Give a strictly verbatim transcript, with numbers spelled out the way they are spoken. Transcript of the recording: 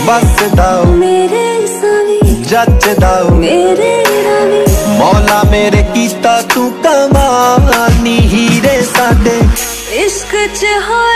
बसदा मेरे सावी जचदा मेरे रावी मौला मेरे कीता तू कमाल नी हीरे साडे इश्क च होए